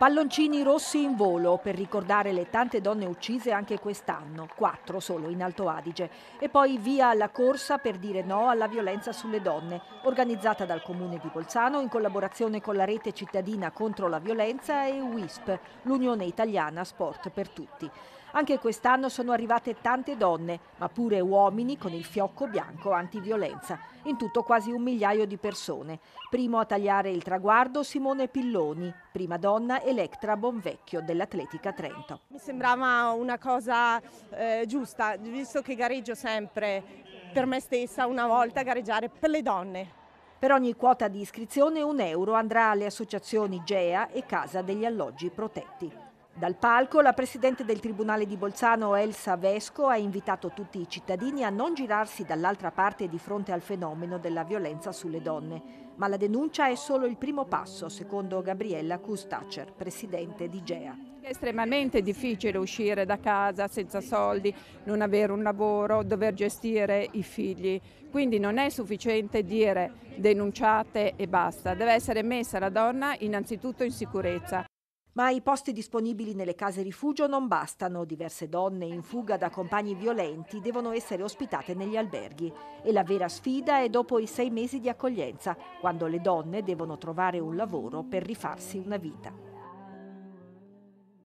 Palloncini rossi in volo per ricordare le tante donne uccise anche quest'anno, 4 solo in Alto Adige. E poi via alla corsa per dire no alla violenza sulle donne, organizzata dal Comune di Bolzano in collaborazione con la Rete Cittadina contro la Violenza e WISP, l'Unione Italiana Sport per Tutti. Anche quest'anno sono arrivate tante donne, ma pure uomini con il fiocco bianco antiviolenza. In tutto quasi 1 migliaio di persone. Primo a tagliare il traguardo Simone Pilloni, prima donna Elettra Bonvecchio dell'Atletica Trento. Mi sembrava una cosa giusta, visto che gareggio sempre per me stessa, una volta gareggiare per le donne. Per ogni quota di iscrizione €1 andrà alle associazioni GEA e Casa degli Alloggi Protetti. Dal palco la Presidente del Tribunale di Bolzano Elsa Vesco ha invitato tutti i cittadini a non girarsi dall'altra parte di fronte al fenomeno della violenza sulle donne. Ma la denuncia è solo il primo passo, secondo Gabriella Kustacher, Presidente di GEA. È estremamente difficile uscire da casa senza soldi, non avere un lavoro, dover gestire i figli. Quindi non è sufficiente dire denunciate e basta, deve essere messa la donna innanzitutto in sicurezza. Ma i posti disponibili nelle case rifugio non bastano. Diverse donne in fuga da compagni violenti devono essere ospitate negli alberghi. E la vera sfida è dopo i 6 mesi di accoglienza, quando le donne devono trovare un lavoro per rifarsi una vita.